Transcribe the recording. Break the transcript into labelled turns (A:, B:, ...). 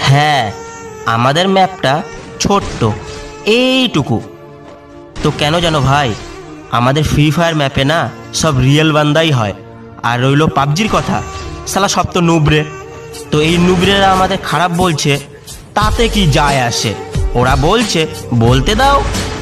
A: হ্যাঁ, আমাদের ম্যাপটা ছোট্ট, এইটুকু। তো কেন জানো ভাই, আমাদের ফ্রি ফায়ার ম্যাপে না সব রিয়েল বান্দাই হয়। আর রইল পাবজির কথা, শালা সব তো নুবরে। তো এই নুবরেরা আমাদের খারাপ বলছে, তাতে কি যায় আসে? ওরা বলছে, বলতে দাও।